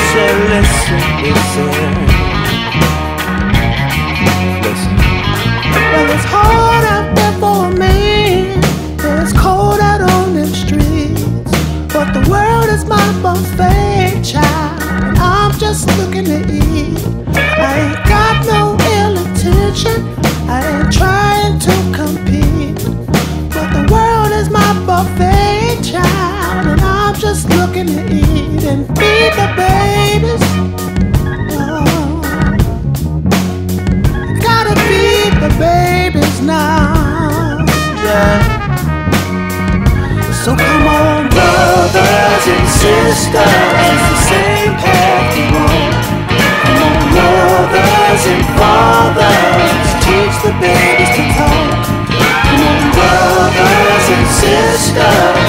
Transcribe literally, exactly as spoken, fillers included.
said, listen, listen, listen. Well, it's hard out there for a man, and it's cold out on them streets, but the world is my buffet, child, and I'm just looking to eat. I ain't got no ill intention, I ain't trying to compete, but the world is my buffet, child, and I'm just looking to eat and feed the babies. Oh, gotta feed the babies now, yeah. So come on, Brothers and sisters, it's the same path you want. Come on, mothers and fathers, teach the babies to talk. Come on, brothers and sisters,